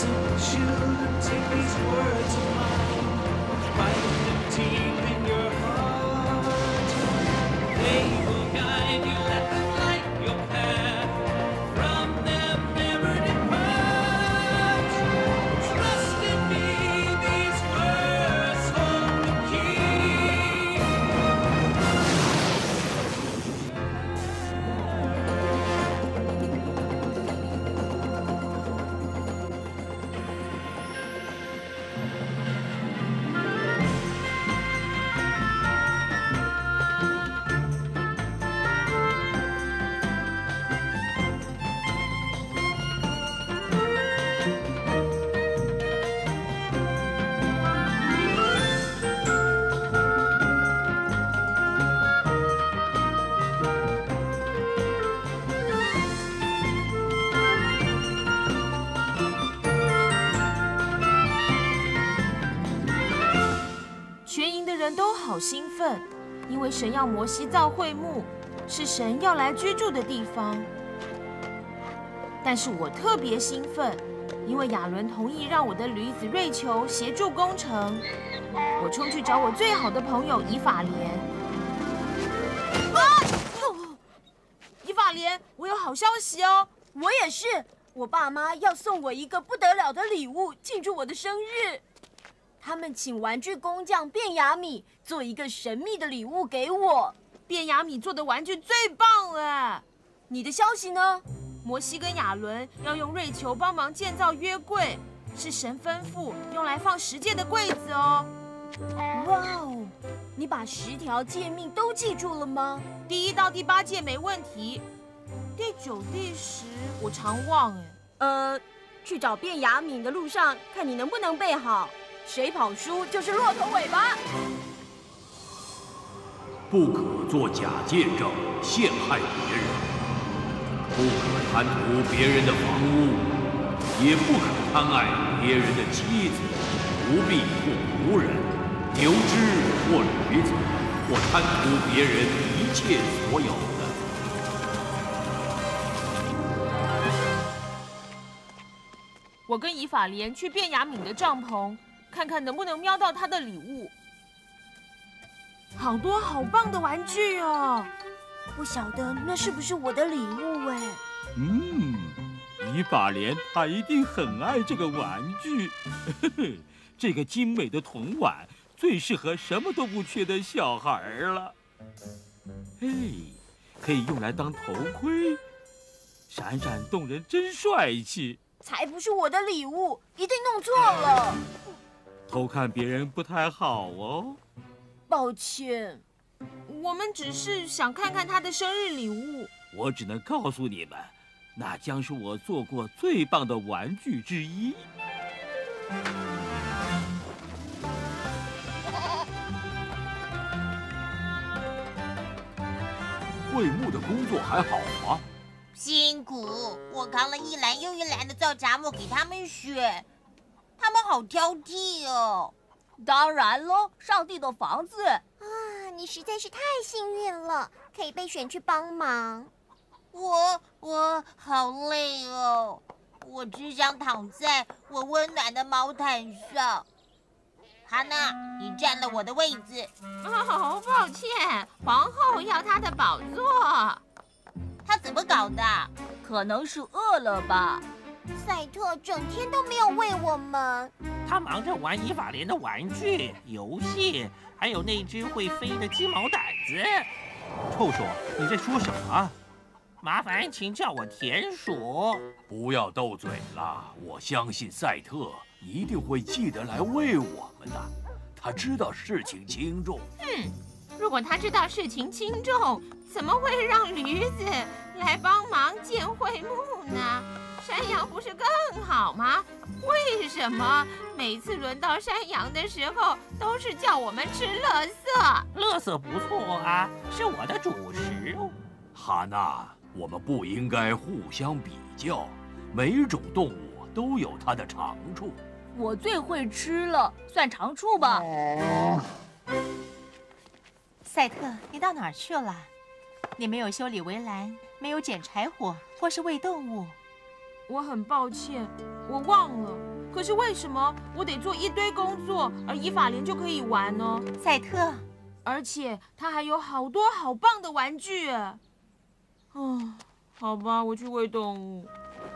人都好兴奋，因为神要摩西造会幕，是神要来居住的地方。但是我特别兴奋，因为亚伦同意让我的驴子瑞球协助工程。我冲去找我最好的朋友以法莲。以法莲，我有好消息哦！ 我也是，我爸妈要送我一个不得了的礼物，庆祝我的生日。他们请玩具工匠卞雅米做一个神秘的礼物给我。 卞雅米做的玩具最棒了。 你的消息呢？ 摩西跟亚伦要用瑞球帮忙建造约柜，是神吩咐用来放10诫的柜子哦。 哇哦！你把10条诫命都记住了吗？ 第1到第8诫没问题，第9、第10我常忘哎。 去找卞雅敏的路上，看你能不能背好。谁跑输就是骆驼尾巴。 不可做假见证，陷害别人；不可贪图别人的房屋，也不可贪爱别人的妻子、奴婢或仆人、牛只或驴子，或贪图别人一切所有的。 我跟以法莲去卞雅敏的帐篷，看看能不能瞄到他的礼物。好多好棒的玩具哦！ 不晓得那是不是我的礼物哎？ 以法莲他一定很爱这个玩具。这个精美的铜碗最适合什么都不缺的小孩了。可以用来当头盔，闪闪动人，真帅气。 才不是我的礼物，一定弄错了。 偷看别人不太好哦。 抱歉， 我们只是想看看他的生日礼物。 我只能告诉你们，那将是我做过最棒的玩具之一。 会幕的工作还好吗？ 辛苦，我扛了一篮又一篮的造荚木给他们选，他们好挑剔哦。 当然喽，上帝的房子啊！你实在是太幸运了，可以被选去帮忙。 我好累哦，我只想躺在我温暖的毛毯上。哈娜，你占了我的位置。 哦，抱歉，皇后要她的宝座。 她怎么搞的？ 可能是饿了吧。 赛特整天都没有喂我们。 他忙着玩以法莲的玩具、游戏，还有那只会飞的鸡毛掸子。 臭手，你在说什么？ 麻烦请叫我田鼠。 不要斗嘴了，我相信赛特一定会记得来喂我们的。他知道事情轻重。 如果他知道事情轻重，怎么会让驴子来帮忙建会幕呢？山羊不是更好吗？为什么每次轮到山羊的时候，都是叫我们吃垃圾？ 垃圾不错啊，是我的主食。 哈娜，我们不应该互相比较，每种动物都有它的长处。 我最会吃了，算长处吧。 赛特，你到哪儿去了？你没有修理围栏，没有捡柴火，或是喂动物。 我很抱歉，我忘了。 可是为什么我得做一堆工作，而以法莲就可以玩呢？ 赛特， 而且他还有好多好棒的玩具啊！好吧，我去喂动物。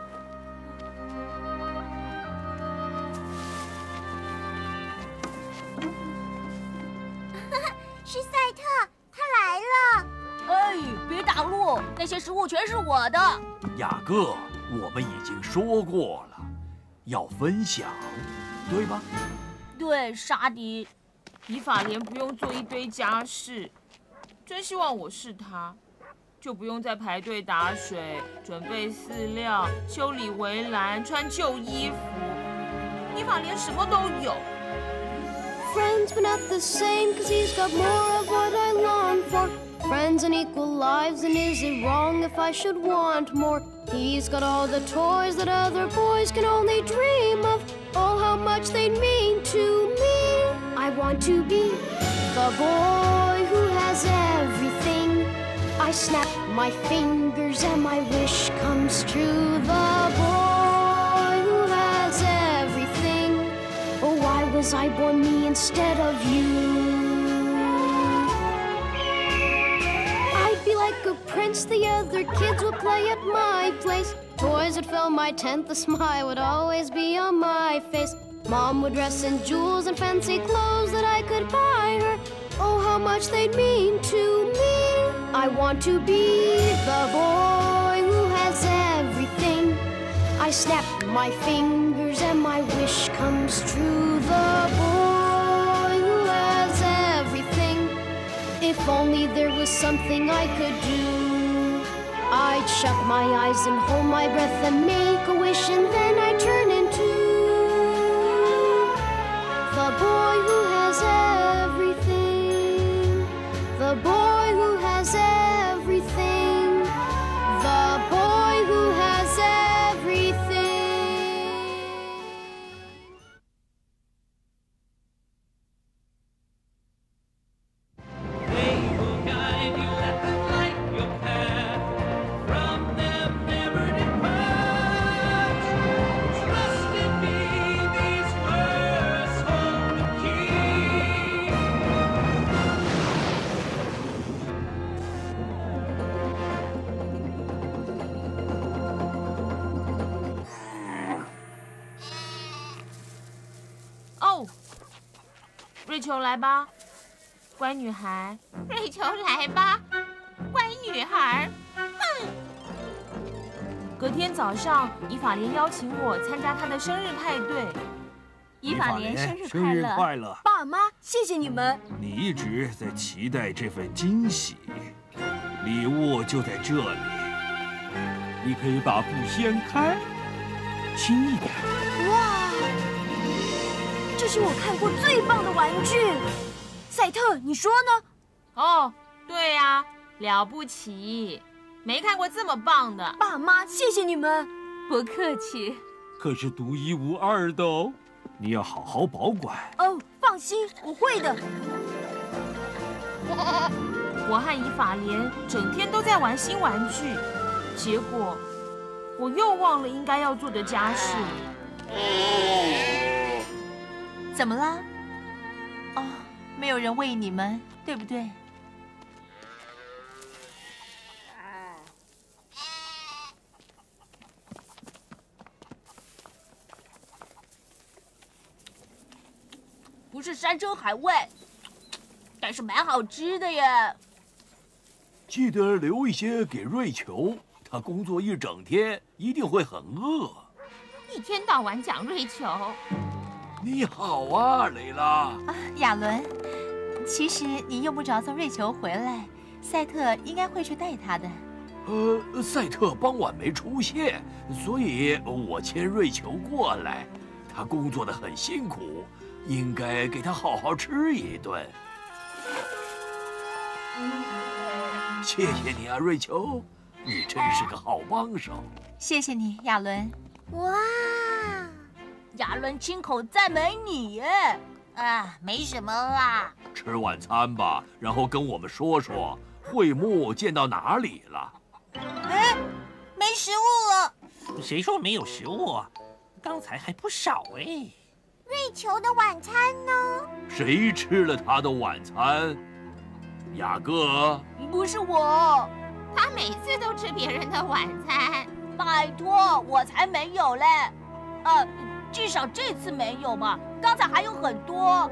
是赛特，他来了。 哎，别打落，那些食物全是我的。 雅各，我们已经说过了，要分享，对吧？ 对，沙迪。 以法莲不用做一堆家事，真希望我是他，就不用再排队打水、准备饲料、修理围栏、穿旧衣服。以法莲什么都有。 Friends but not the same, 'cause he's got more of what I long for. Friends and equal lives, and is it wrong if I should want more? He's got all the toys that other boys can only dream of. Oh, how much they'd mean to me. I want to be the boy who has everything. I snap my fingers and my wish comes true. The boy who has everything. Oh, why was I born me instead of you? I'd be like a prince, the other kids would play at my place. Toys would fill my tent, the smile would always be on my face. Mom would dress in jewels and fancy clothes that I could buy her. Oh, how much they'd mean to me. I want to be the boy who has everything. I snap my fingers and my wish comes true. The boy who has everything. If only there was something I could do. I'd shut my eyes and hold my breath and make a wish, and then I'd turn into the boy who has everything. The boy who has everything. The boy who has everything. 瑞秋来吧，乖女孩。 瑞秋来吧，乖女孩。 隔天早上，以法莲邀请我参加他的生日派对。 以法莲生日生日快乐！ 爸妈，谢谢你们。 你一直在期待这份惊喜，礼物就在这里。 你可以把布掀开，轻一点。 哇，这是我看过最棒的玩具。赛特，你说呢？ 哦，对呀，了不起，没看过这么棒的。 爸妈，谢谢你们。 不客气。 可是独一无二的哦， 你要好好保管。 哦，放心，我会的。 我和以法莲整天都在玩新玩具，结果我又忘了应该要做的家事。 怎么了？哦，没有人喂你们，对不对？ 不是山珍海味，但是蛮好吃的耶。 记得留一些给瑞秋，她工作一整天，一定会很饿。 一天到晚讲瑞秋。 你好啊，蕾拉。 啊，亚伦，其实你用不着送瑞秋回来，赛特应该会去带他的。 赛特傍晚没出现，所以我牵瑞秋过来。他工作得很辛苦，应该给他好好吃一顿。谢谢你啊，瑞秋，你真是个好帮手。 谢谢你，亚伦。 哇， 亚伦亲口赞美你耶！ 啊，没什么啦。 吃晚餐吧，然后跟我们说说会幕建到哪里了。 哎，没食物了。 谁说没有食物啊？ 刚才还不少哎。 瑞秋的晚餐呢？ 谁吃了他的晚餐？雅各？ 不是我， 他每次都吃别人的晚餐。 拜托，我才没有嘞。至少这次没有嘛，刚才还有很多。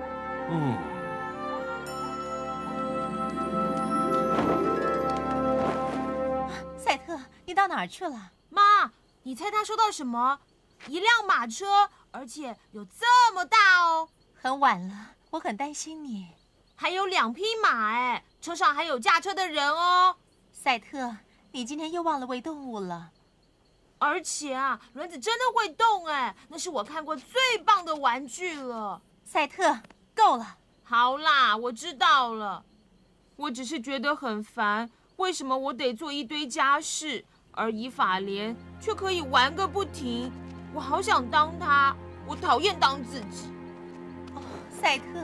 赛特，你到哪儿去了？ 妈，你猜他收到什么？一辆马车，而且有这么大哦。 很晚了，我很担心你。 还有2匹马哎，车上还有驾车的人哦。 赛特，你今天又忘了喂动物了。 而且啊，轮子真的会动哎，那是我看过最棒的玩具了。 赛特，够了。 好啦，我知道了。我只是觉得很烦，为什么我得做一堆家事，而以法莲却可以玩个不停？我好想当他，我讨厌当自己。 哦，赛特，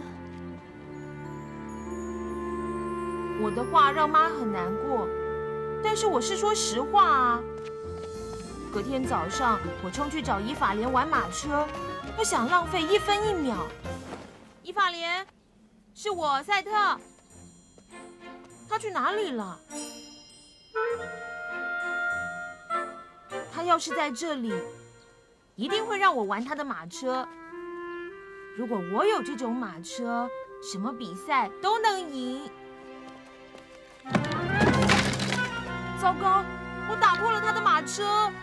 我的话让妈很难过，但是我是说实话啊。隔天早上，我冲去找以法莲玩马车，不想浪费1分1秒。以法莲，是我赛特，他去哪里了？他要是在这里，一定会让我玩他的马车。如果我有这种马车，什么比赛都能赢。糟糕，我打破了他的马车。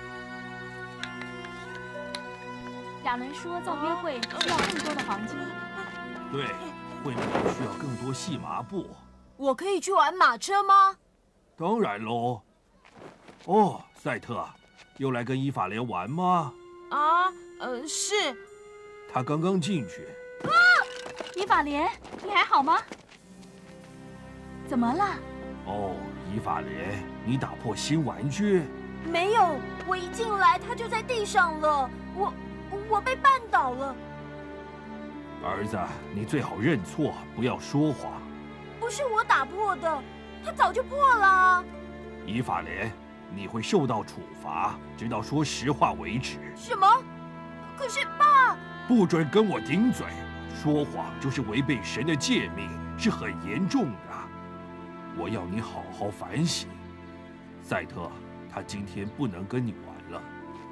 亚伦说造约会需要更多的黄金。 对，会面需要更多细麻布。 我可以去玩马车吗？ 当然喽。哦，赛特，又来跟以法莲玩吗？ 是。 他刚刚进去。 以法莲，你还好吗？怎么了？ 哦，以法莲，你打破新玩具？ 没有，我一进来他就在地上了，我被绊倒了。 儿子，你最好认错，不要说谎。 不是我打破的，它早就破了。 以法莲，你会受到处罚，直到说实话为止。 什么？可是爸， 不准跟我顶嘴，说谎就是违背神的诫命，是很严重的。我要你好好反省。赛特，他今天不能跟你玩了。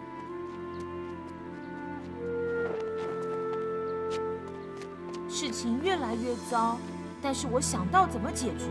事情越来越糟，但是我想到怎么解决。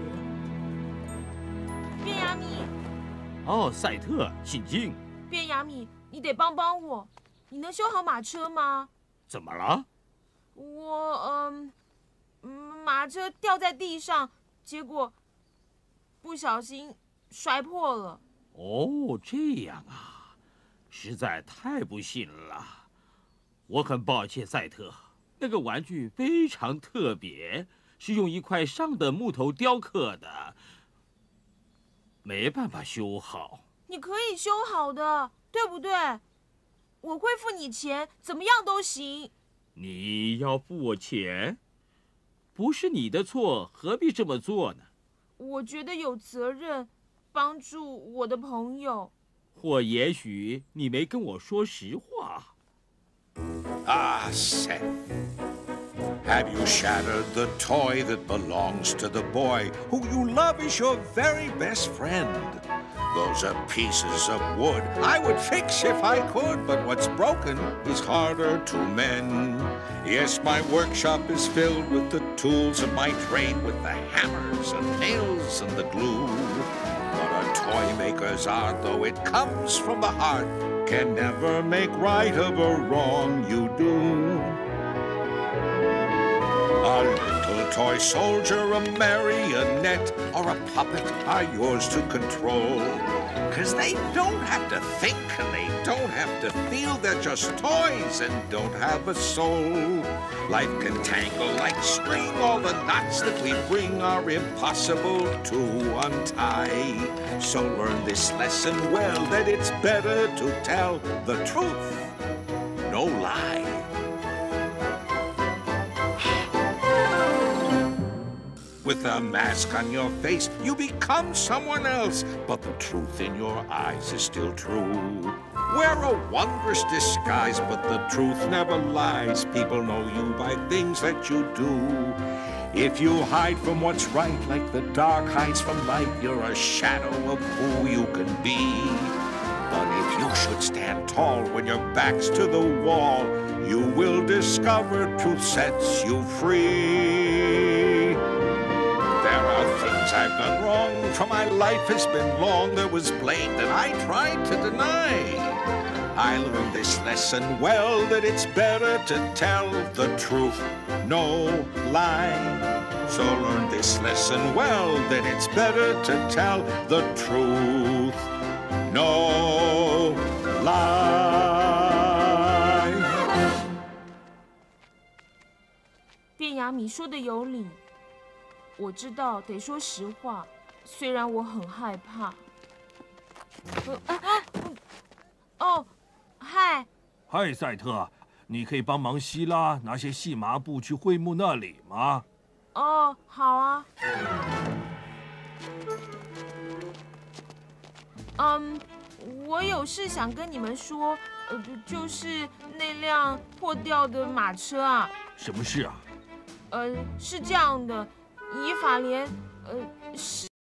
便雅悯， 哦，赛特，请进。 便雅悯，你得帮帮我，你能修好马车吗？ 怎么了？ 我马车掉在地上，结果不小心摔破了。 哦，这样啊，实在太不幸了。我很抱歉，赛特。那个玩具非常特别，是用一块上等木头雕刻的，没办法修好。 你可以修好的，对不对？我会付你钱，怎么样都行。 你要付我钱？不是你的错，何必这么做呢？ 我觉得有责任帮助我的朋友。 或也许你没跟我说实话。 Ah, Seth, have you shattered the toy that belongs to the boy who you love as your very best friend? Those are pieces of wood I would fix if I could, but what's broken is harder to mend. Yes, my workshop is filled with the tools of my trade, with the hammers and nails and the glue. But a toy maker's art, though it comes from the heart, can never make right of a wrong you do. A little toy soldier, a marionette, or a puppet are yours to control. 'Cause they don't have to think and they don't have to feel, they're just toys and don't have a soul. Life can tangle like string, all the knots that we bring are impossible to untie. So learn this lesson well, that it's better to tell the truth, no lie. With a mask on your face, you become someone else, but the truth in your eyes is still true. Wear a wondrous disguise, but the truth never lies. People know you by things that you do. If you hide from what's right, like the dark hides from light, you're a shadow of who you can be. But if you should stand tall when your back's to the wall, you will discover truth sets you free. There are things I've done wrong, for my life has been long. There was blame that I tried to deny. I learned this lesson well, that it's better to tell the truth, no lie. So learn this lesson well, that it's better to tell the truth, no lie. 卞雅米说的有理，我知道得说实话，虽然我很害怕。哦，嗨， 嗨，赛特，你可以帮忙希拉拿些细麻布去会幕那里吗？ 哦，好啊。我有事想跟你们说，就是那辆破掉的马车啊。 什么事啊？ 是这样的，以法莲，是。